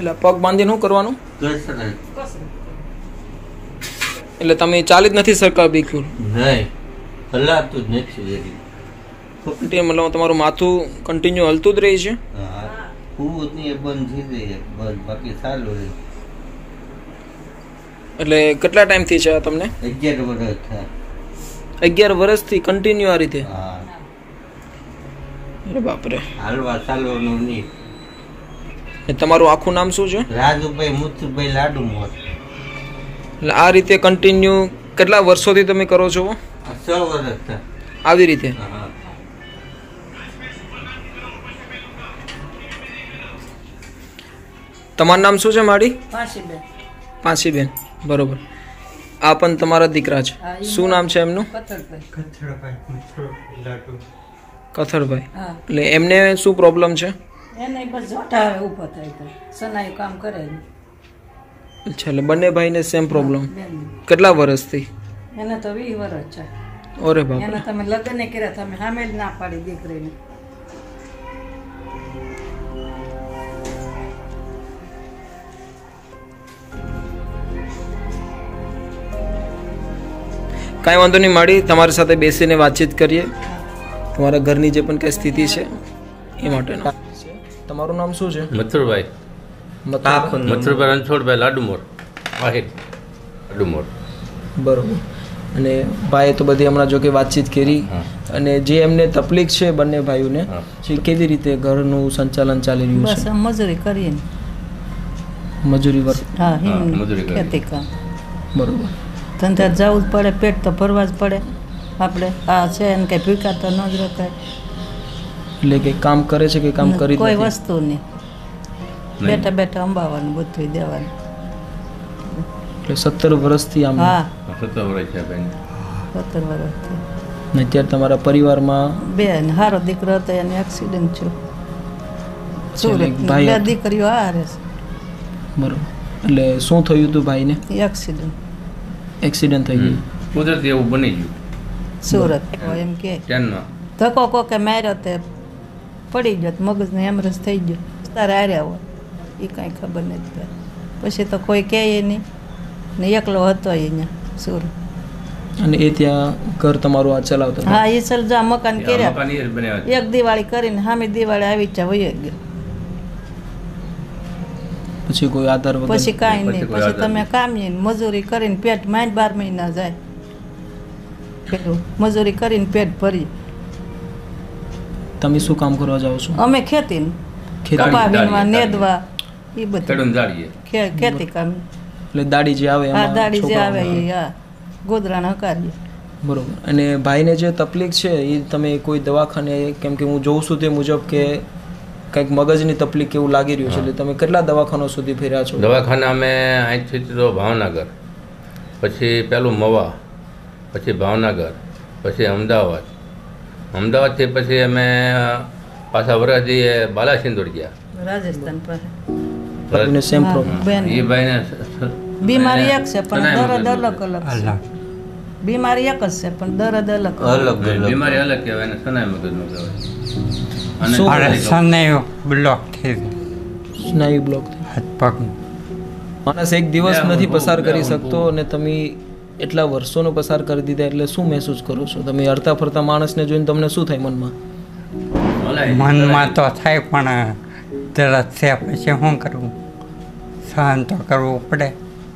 એટલે પગ બાંધીને શું કરવાનું? એટલે તમે ચાલી જ નથી સરકાર બિલકુલ? નહીં, હલાતું જ નથી. મતલબ તમારું માથું કન્ટિન્યુ હલતું જ રહે છે? બંધ થઈ જાય, બાકી ચાલુ રહે. એટલે કેટલા ટાઈમથી છે તમને? 11 વર્ષ થયા. 11 વર્ષથી કન્ટિન્યુ આ રીતે? અરે બાપરે. હાલવા ચાલવાનું નહીં. તમારું આખું નામ શું છે? રાજુભાઈ મુથુભાઈ લાડુમોર. એટલે આ રીતે કન્ટિન્યુ કેટલા વર્ષોથી તમે કરો છો? 6 વર્ષ થયા. આવી રીતે? તમારું નામ શું છે માડી? પાંચીબેન. પાંચીબેન, બરોબર. આ પણ તમારા દીકરા છે. શું નામ છે એમનું? કથરભાઈ. એટલે એમને શું પ્રોબ્લેમ છે? એને બસ જોટા ઊભો થાય તો સનાઈ કામ કરે. અચ્છા, એટલે બંને ભાઈને સેમ પ્રોબ્લેમ. કેટલા વર્ષથી? એને તો 20 વર્ષ છે. ઓરે બાપ. એને તમે લગ્ન કર્યા, તમે સામે જ ના પાડી દીકરીને. કાંઈ વાંધો નહીં માડી, તમારી સાથે બેસીને વાતચીત કરીએ તમારા ઘરની જે પણ કઈ સ્થિતિ છે એ માટેનો. તમારું નામ શું છે? મથુરભાઈ. મથુરભાઈ રણછોડભાઈ લાડુમોર. વાહિદ લાડુમોર. બરોબર. અને ભાઈએ તો બધી હમણાં જો કે વાતચીત કરી, અને જે એમને તકલીફ છે બંને ભાઈઓને, કેવી રીતે ઘરનું સંચાલન ચાલી રહ્યું છે? બસ મજૂરી કરીને. મજૂરી વર્ક? હા, મજૂરી ખેતી કામ. બરોબર. ધંધા જવું જ પડે, પેટ તો ભરવા જ પડે આપણે. આ છે એને કંઈ ભૂકા તો ન જ રખાય. એટલે કે કામ કરે છે કે કામ કરી કોઈ વસ્તુ નહીં, બેઠા બેઠા અંબાવાનું બધું દેવાનું. એટલે 17 વર્ષથી આમ? હા, 17 વર્ષ છે બેન. 17 વર્ષથી. ને અત્યારે તમારા પરિવારમાં? બેન હારો દીકરો હતો, એને એક્સિડન્ટ થયો. બે દીકરીઓ હારે છે. બરોબર. એટલે શું થયું હતું ભાઈને? એક્સિડન્ટ થઈ ગયું? કુદરતી એવું બની ગયું. સુરત એમ કે ધક્કો કોકે માર્યો તે પડી ગયો, મગજને હેમરેજ થઈ ગયો. તારે હાર્યા હોય એ કાંઈ ખબર નથી પડે. પછી તો કોઈ કહે નહીં ને, એકલો હતો અહીંયા સુરત. અને એ ત્યાં ઘર તમારું આ ચલાવતો? હા, એ સલજા મકાન કર્યા. એક દિવાળી કરીને સામે દિવાળી આવી ચા વહી ગયો. પછી કોઈ આધાર વગર? પછી કાંઈ નહીં. પછી તમે કામીએ મજૂરી કરીને પેટ માંડ 12 મહિના જાય. પેલું મજૂરી કરીને પેટ ભરી. તમે શું કામ કરવા જાઓ છો? અમે ખેતી, કપા વીણવા, નેદવા, એ બધું ખેતી કામ. એટલે દાડી જે આવે? હા, દાડી જે આવે એ હા ગોદરાણ હકારીએ. બરોબર. અને ભાઈને જે તકલીફ છે એ તમે કોઈ દવાખાને, કેમ કે હું જોઉં છું તે મુજબ કે કંઈક મગજની તકલીફ એવું લાગી રહ્યું છે, એટલે તમે કેટલા દવાખાના સુધી ફેર્યા છો? દવાખાના અમે અહીંથી તો ભાવનગર, પછી પેલું મવા, પછી ભાવનગર, પછી અમદાવાદ. અમદાવાદથી પછી અમે પાછા વરસથી બાલાસિંદોર ગયા, રાજસ્થાન પાસે. Same problem? એ ભાઈને બીમારી એક છે પણ દર્દ અલગ અલગ છે. બીમારી એક જ છે પણ દર્દ અલગ અલગ. બીમારી અલગ કહેવાય ને સનાઈ મગજનો કહેવાય. સ્નાયુ બ્લોક થઈ ગયો. સ્નાયુ બ્લોક હાથ પગ. માણસ એક દિવસ નથી પસાર કરી શકતો, અને તમે એટલા વર્ષોનો પસાર કરી દીધા, એટલે શું મહેસૂસ કરો છો તમે? હરતા ફરતા માણસને જોઈને તમને શું થાય મનમાં? મનમાં તો થાય, પણ તરત છે પછી શું કરવું? સહન તો કરવું પડે.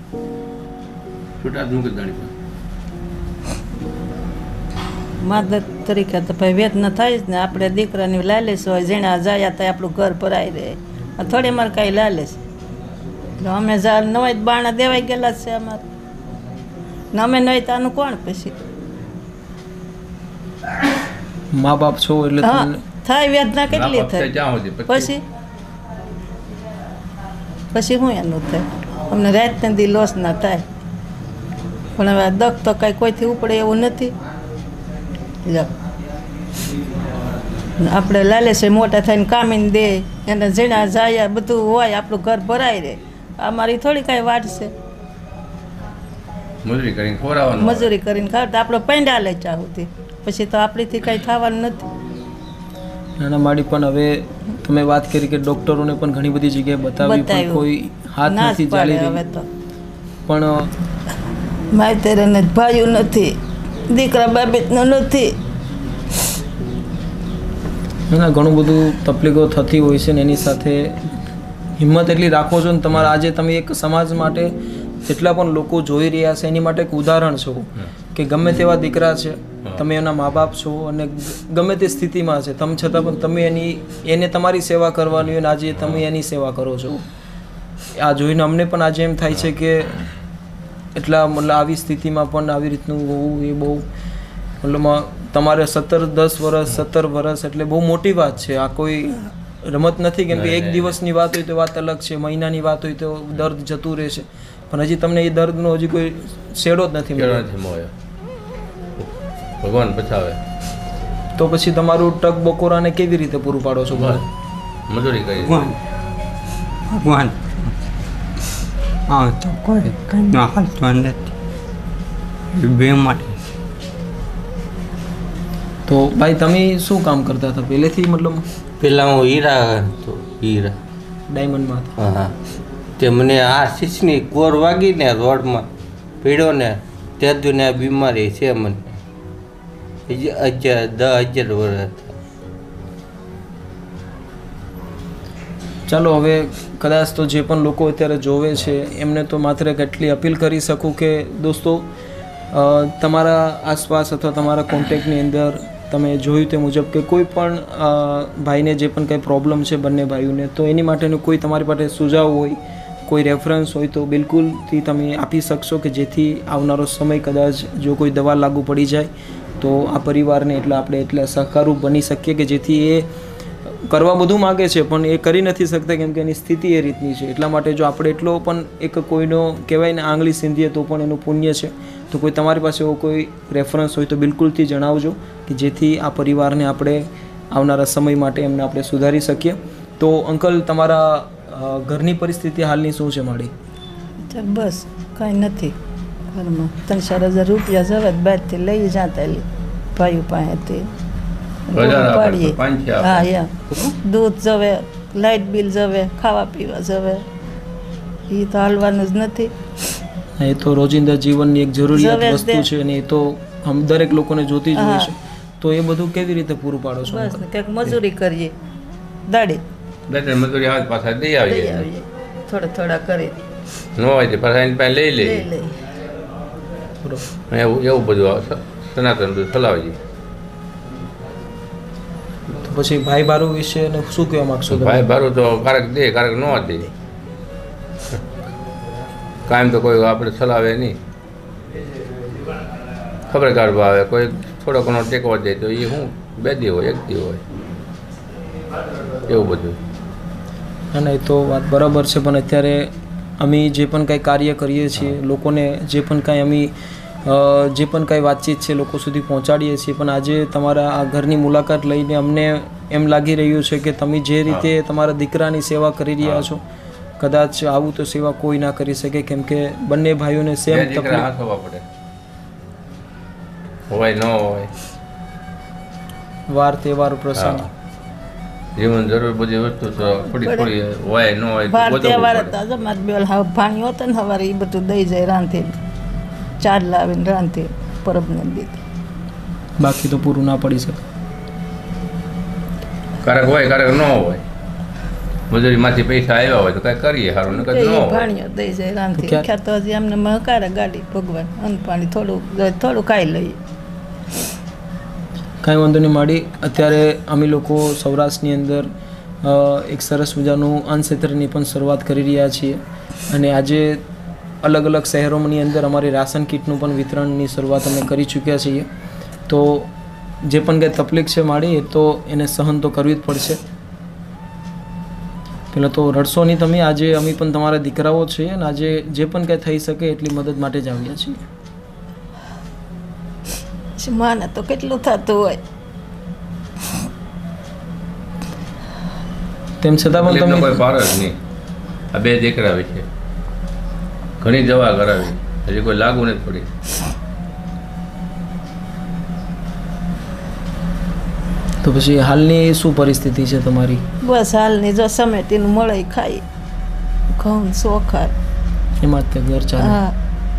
માદક તરીકે તો ભાઈ વેદના થાય જ ને. આપણે દીકરાની લાલેશ હોય, જેણે જાય ત્યાં આપણું ઘર ભરાઈ રહે. થોડી મારે કાંઈ લાલેશ એટલે અમે નવાઈ બાણા દેવાઈ ગયેલા છે અમારે ને. અમે નહીં તો આનું કોણ? પછી મા બાપ છો એટલે થાય વેદના કેટલી થાય. પછી શું એનું થાય? અમને રાતના દી લોસ ના થાય, પણ હવે દખ તો કાંઈ કોઈથી ઉપડે એવું નથી. આપણે લાલેશે મોટા થઈને કામીને દે, એને જેણા જાય બધું હોય, આપણું ઘર ભરાય રહે. અમારી થોડી કાંઈ વાટ છે? મજૂરી કરીને ખાવ તો આપણો પેંડા લે ચાહુથી, પછી તો આપણીથી કાંઈ થવાનું નથી. નાના માડી પણ હવે તમે વાત કરી કે ડૉક્ટરોને પણ ઘણી બધી જગ્યાએ બતાવી પણ બતાવ્યું. કોઈ હાથ ના જ નથી પાડે ચાલી હવે રહી તો પણ માયતેરને ભાઈઓ નથી, દીકરા બાબતનો નથી. ના ઘણું બધું તકલીફો થતી હોય છે ને એની સાથે હિંમત એટલી રાખો છો ને તમારા આજે તમે એક સમાજ માટે જેટલા પણ લોકો જોઈ રહ્યા છે એની માટે એક ઉદાહરણ છો કે ગમે તેવા દીકરા છે, તમે એના મા બાપ છો અને ગમે તે સ્થિતિમાં છે તમે છતાં પણ તમે એને તમારી સેવા કરવાની હોય અને આજે તમે એની સેવા કરો છો. આ જોઈને અમને પણ આજે એમ થાય છે કે એટલા મતલબ આવી સ્થિતિમાં પણ આવી રીતનું હોવું એ બહુ મતલબ તમારે 10 વર્ષ 17 વર્ષ એટલે બહુ મોટી વાત છે. આ કોઈ રમત નથી કેમ કે એક દિવસની વાત હોય તો વાત અલગ છે, મહિનાની વાત હોય તો દર્દ જતું રહેશે પણ હજી તમને એ દર્દનો હજી કોઈ શેડો જ નથી મળ્યો. ભગવાન બચાવે. તો પછી તમારું ટક બકોરાને કેવી રીતે પૂરું પાડો છો? મજૂરી કરી. ભગવાન હા તો કોઈ કંઈ ન હાલતું નથી બે માટે. તો ભાઈ તમે શું કામ કરતા હતા પહેલેથી મતલબ? પેલા હું હીરા હતો, હીરા ડાયમંડમાં હતા. હા તે મને આ શીશની કોર વાગીને રોડમાં પીડ્યો ને ત્યાંથી આ બીમારી છે મને. 10,000 વર્ષ. ચાલો હવે કદાચ તો જે પણ લોકો અત્યારે જોવે છે એમને તો માત્ર એટલી અપીલ કરી શકું કે દોસ્તો તમારા આસપાસ અથવા તમારા કોન્ટેક્ટની અંદર તમે જોયું તે મુજબ કે કોઈ પણ ભાઈને જે પણ કંઈ પ્રોબ્લેમ છે બંને ભાઈઓને તો એની માટેનું કોઈ તમારી પાસે સુઝાવ હોય, કોઈ રેફરન્સ હોય તો બિલકુલથી તમે આપી શકશો કે જેથી આવનારો સમય કદાચ જો કોઈ દવા લાગુ પડી જાય તો આ પરિવારને એટલે સહકારરૂપ બની શકીએ કે જેથી એ કરવા બધું માગે છે પણ એ કરી નથી શકતા કેમ કે એની સ્થિતિ એ રીતની છે. એટલા માટે જો આપણે એટલો પણ એક કોઈનો કહેવાય ને આંગળી સીંધીએ તો પણ એનું પુણ્ય છે. તો કોઈ તમારી પાસે એવો કોઈ રેફરન્સ હોય તો બિલકુલથી જણાવજો કે જેથી આ પરિવારને આપણે આવનારા સમય માટે એમને આપણે સુધારી શકીએ. તો અંકલ તમારા ઘરની પરિસ્થિતિ હાલની શું છે માડી? બસ કાંઈ નથી ઘરમાં. 3-4 હજાર રૂપિયા જવે બહારથી લઈ જતા ભાઈઓ પાસેથી પાડીએ. હા યા દૂધ જવે, લાઇટ બિલ જવે, ખાવા પીવા જવે, એ તો હાલવાનું જ નથી. એ તો રોજિંદા જીવનની એક જરૂરિયાત વસ્તુ છે અને એ તો દરેક લોકોને જોતી જ હોય છે. તો એ બધું કેવી રીતે પૂરું પાડો છો? બસ કંઈક મજૂરી કરીએ, દાડે મજૂરી આવે પાછા દઈ આવીએ, થોડા કરી ન હોય તો પાછા એની પાસે લઈ લઈએ. એવું બધું સનાતન બધું ચલાવીએ. તો પછી ભાઈ બારું વિશે શું કહેવા માંગશો? ભાઈ બારું તો કારક દે કારક ન દે, કાયમ તો કોઈ આપણે ચલાવે નહીં. ખબર કાઢવા આવે કોઈ થોડો ઘણો ટેકો દે તો એ શું 2 દી હોય 1 દી હોય એવું બધું. ના એ તો વાત બરાબર છે પણ અત્યારે અમે જે પણ કાંઈ કાર્ય કરીએ છીએ લોકોને જે પણ કાંઈ અમે જે પણ કાંઈ વાતચીત છે લોકો સુધી પહોંચાડીએ છીએ પણ આજે તમારા આ ઘરની મુલાકાત લઈને અમને એમ લાગી રહ્યું છે કે તમે જે રીતે તમારા દીકરાની સેવા કરી રહ્યા છો કદાચ આવું તો સેવા કોઈ ના કરી શકે કેમ કે બંને ભાઈઓને સેમ તકલીફ પડે હોય ન હોય વાર તહેવાર પ્રસંગ જીવન જરૂર બધી વસ્તુ તો થોડી હોય ન હોય વાર તહેવાર હતા જમાત બેલ ભાણ્યો હતો ને સવારે એ બધું દઈ જાય રાંધે ચાર લાવીને રાંધે પરબને દીધી બાકી તો પૂરું ના પડી શકે કારક હોય કારક ન હોય મજૂરીમાંથી પૈસા આવ્યા હોય તો કાંઈ કરીએ સારું ન ન હોય ભાણ્યો દઈ જાય રાંધે ખ્યાત તો હજી અમને મકારે ગાડી ભગવાન અન્ન પાણી થોડું ખાઈ લઈએ કાંઈ વાંધો નહીં માડી અત્યારે અમે લોકો સૌરાષ્ટ્રની અંદર એક સરસ મજાનું અન્નક્ષેત્રની પણ શરૂઆત કરી રહ્યા છીએ અને આજે અલગ અલગ શહેરોની અંદર અમારી રાશન કીટનું પણ વિતરણની શરૂઆત અમે કરી ચૂક્યા છીએ તો જે પણ કંઈ તકલીફ છે માડી એ તો એને સહન તો કરવી જ પડશે પહેલાં તો રડશો નહીં તમે આજે અમે પણ તમારા દીકરાઓ છીએ અને આજે જે પણ કંઈ થઈ શકે એટલી મદદ માટે જ આવ્યા છીએ માને તો કેટલું થતું હોય તેમ છતાં પણ તમે કોઈ પાર જ નહીં આ 2 દીકરા છે ઘણી દવા કરાવી હજી કોઈ લાગુ નથી પડી તો પછી હાલની શું પરિસ્થિતિ છે તમારી? બસ હાલની જો સમેટીનું મળે ખાઈ ઘઉં ચોખા એમાં જ તે ઘર ચાલે. હા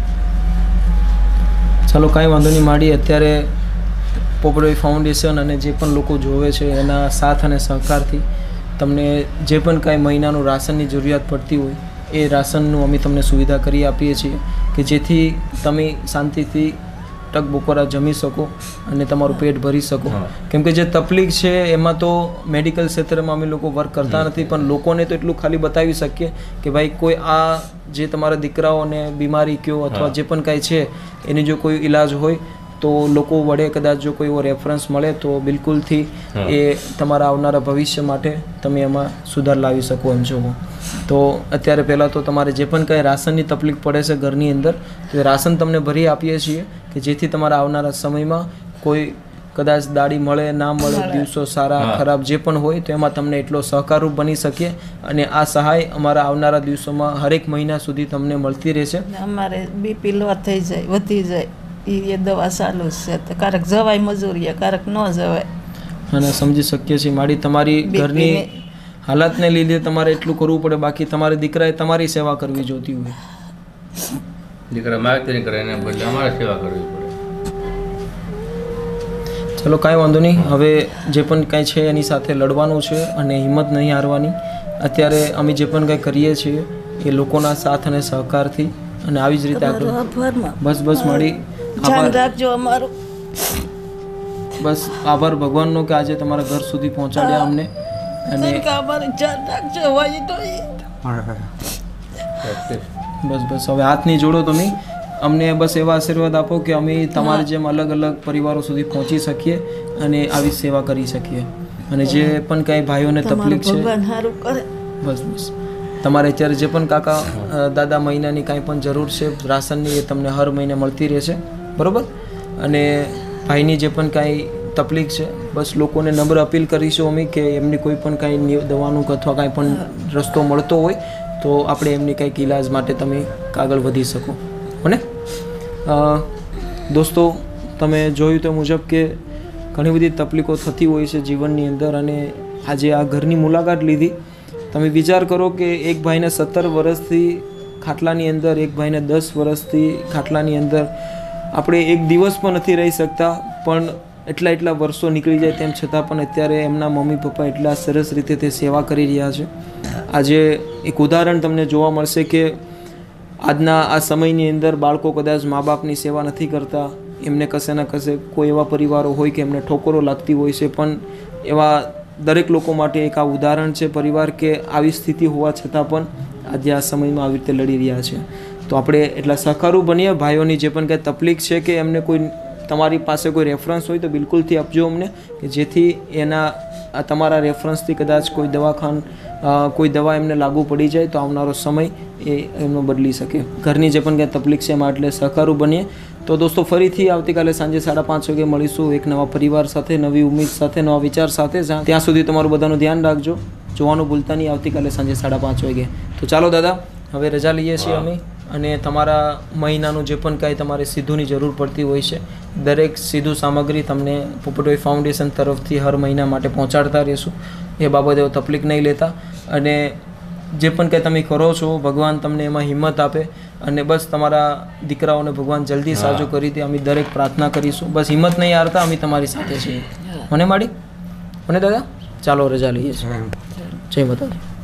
ચાલો કાંઈ વાંધો નહીં માડી. અત્યારે પોપટભાઈ ફાઉન્ડેશન અને જે પણ લોકો જોવે છે એના સાથ અને સહકારથી તમને જે પણ કાંઈ મહિનાનું રાશનની જરૂરિયાત પડતી હોય એ રાશનનું અમે તમને સુવિધા કરી આપીએ છીએ કે જેથી તમે શાંતિથી ટક બપોરા જમી શકો અને તમારું પેટ ભરી શકો. કેમ કે જે તકલીફ છે એમાં તો મેડિકલ ક્ષેત્રમાં અમે લોકો વર્ક કરતા નથી, પણ લોકોને તો એટલું ખાલી બતાવી શકીએ કે ભાઈ કોઈ આ જે તમારા દીકરાઓને બીમારી કયો અથવા જે પણ કાંઈ છે એની જો કોઈ ઈલાજ હોય તો લોકો વડે કદાચ જો કોઈ એવો રેફરન્સ મળે તો બિલકુલથી એ તમારા આવનારા ભવિષ્ય માટે તમે એમાં સુધાર લાવી શકો એમ છો. તો અત્યારે પહેલાં તો તમારે જે પણ કાંઈ રાશનની તકલીફ પડે છે ઘરની અંદર તો એ રાશન તમને ભરી આપીએ છીએ કે જેથી તમારા આવનારા સમયમાં કોઈ કદાચ દાડી મળે ના મળે, દિવસો સારા ખરાબ જે પણ હોય તો એમાં તમને એટલો સહકારરૂપ બની શકીએ અને આ સહાય અમારા આવનારા દિવસોમાં હરેક મહિના સુધી તમને મળતી રહેશે. અમારે બીપી લો થઈ જાય, વધી જાય એ દવા ચાલુ છે તો ક્યારેક જવાય મજૂરીએ, ક્યારેક ન જવાય. અને સમજી શકીએ છીએ માડી તમારી ઘરની હાલતને લીધે તમારે એટલું કરવું પડે, બાકી તમારે દીકરાએ તમારી સેવા કરવી જોતી હોય. દીકરા માગતી કરે એને બદલે અમારે સેવા કરવી પડે. ચલો કાંઈ વાંધો નહીં. હવે જે પણ કાંઈ છે એની સાથે લડવાનું છે અને હિંમત નહીં હારવાની. અત્યારે અમે જે પણ કાંઈ કરીએ છીએ એ લોકોના સાથ અને સહકારથી અને આવી જ રીતે આગળ. બસ માડી ધ્યાન રાખજો અમારું. બસ આભાર ભગવાનનો કે આજે તમારા ઘર સુધી પહોંચાડ્યા અમને. અને અમારું ધ્યાન રાખજો. બસ હવે હાથ નહીં જોડો તમે, અમને બસ એવા આશીર્વાદ આપો કે અમે તમારી જેમ અલગ અલગ પરિવારો સુધી પહોંચી શકીએ અને આવી સેવા કરી શકીએ. અને જે પણ કાંઈ ભાઈઓને તકલીફ છે બસ તમારે અત્યારે જે પણ કાકા દાદા મહિનાની કાંઈ પણ જરૂર છે રાશનની એ તમને હર મહિને મળતી રહેશે, બરાબર? અને ભાઈની જે પણ કાંઈ તકલીફ છે બસ લોકોને નમ્ર અપીલ કરીશું અમે કે એમની કોઈ પણ કાંઈ દવાનું અથવા કાંઈ પણ રસ્તો મળતો હોય તો આપણે એમની કંઈક ઈલાજ માટે તમે આગળ વધી શકો. અને દોસ્તો તમે જોયું તે મુજબ કે ઘણી બધી તકલીફો થતી હોય છે જીવનની અંદર અને આજે આ ઘરની મુલાકાત લીધી. તમે વિચાર કરો કે એક ભાઈને 17 વર્ષથી ખાટલાની અંદર, એક ભાઈને 10 વર્ષથી ખાટલાની અંદર આપણે એક દિવસ પણ નથી રહી શકતા, પણ એટલા વર્ષો નીકળી જાય તેમ છતાં પણ અત્યારે એમના મમ્મી પપ્પા એટલા સરસ રીતે તે સેવા કરી રહ્યા છે. આજે એક ઉદાહરણ તમને જોવા મળશે કે આજના આ સમયની અંદર બાળકો કદાચ મા બાપની સેવા નથી કરતા, એમને કશે ના કશે કોઈ એવા પરિવારો હોય કે એમને ઠોકરો લાગતી હોય છે, પણ એવા દરેક લોકો માટે એક આ ઉદાહરણ છે પરિવાર કે આવી સ્થિતિ હોવા છતાં પણ આજે આ સમયમાં આવી રીતે લડી રહ્યા છે. તો આપણે એટલા સહકારુ બનીએ. ભાઈઓની જે પણ કંઈ તકલીફ છે કે એમને કોઈ તમારી પાસે કોઈ રેફરન્સ હોય તો બિલકુલથી આપજો અમને કે જેથી એના તમારા રેફરન્સથી કદાચ કોઈ કોઈ દવા એમને લાગુ પડી જાય તો આવનારો સમય એ એમનો બદલી શકે. ઘરની જે પણ કંઈ તકલીફ છે એમાં એટલે સહકારુ બનીએ. તો દોસ્તો ફરીથી આવતીકાલે સાંજે 5:30 વાગે મળીશું એક નવા પરિવાર સાથે, નવી ઉમ્મીદ સાથે, નવા વિચાર સાથે. ત્યાં સુધી તમારું બધાનું ધ્યાન રાખજો. જોવાનું ભૂલતા નહીં આવતીકાલે સાંજે 5:30 વાગે. તો ચાલો દાદા હવે રજા લઈએ છીએ અમે. અને તમારા મહિનાનું જે પણ કાંઈ તમારે સીધુંની જરૂર પડતી હોય છે દરેક સીધું સામગ્રી તમને પોપટભાઈ ફાઉન્ડેશન તરફથી હર મહિના માટે પહોંચાડતા રહીશું. એ બાબતે તકલીફ નહીં લેતા. અને જે પણ કંઈ તમે કરો છો ભગવાન તમને એમાં હિંમત આપે અને બસ તમારા દીકરાઓને ભગવાન જલ્દી સાજો કરી દે અમે દરેક પ્રાર્થના કરીશું. બસ હિંમત નહીં હારતા, અમે તમારી સાથે છીએ. મને માડી મને દાદા ચાલો રજા લઈએ છીએ. જય માતાજી.